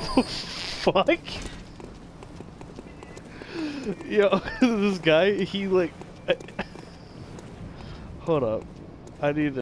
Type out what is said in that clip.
the fuck? Yo, this guy, he like... Hold up. I need to...